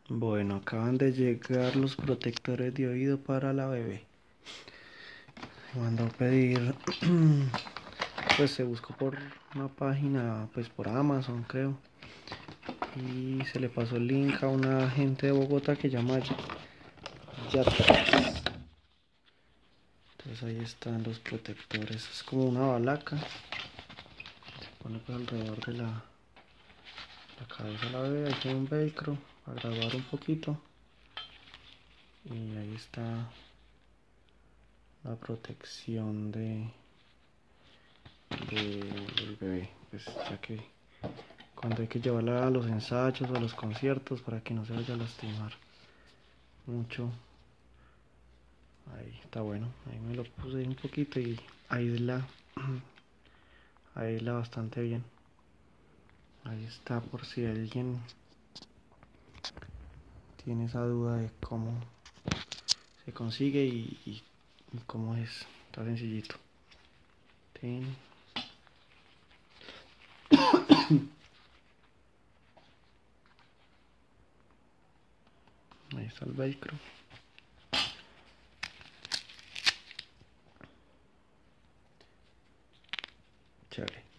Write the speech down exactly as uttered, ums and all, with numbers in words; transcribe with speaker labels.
Speaker 1: Bueno, acaban de llegar los protectores de oído para la bebé. Se mandó a pedir, pues se buscó por una página, pues por Amazon creo. Y se le pasó el link a una gente de Bogotá que llama Yatra. Entonces ahí están los protectores. Es como una balaca. Se pone pues alrededor de la, la cabeza de la bebé. Ahí tiene un velcro para graduar un poquito. Y ahí está la protección de, de, del bebé. Pues ya que cuando hay que llevarla a los ensayos o a los conciertos para que no se vaya a lastimar mucho. Ahí está bueno. Ahí me lo puse un poquito y aísla, aísla bastante bien. Ahí está por si alguien tiene esa duda de cómo se consigue y, y, y cómo es. Está sencillito. Tin. Ahí está el velcro. Chévere.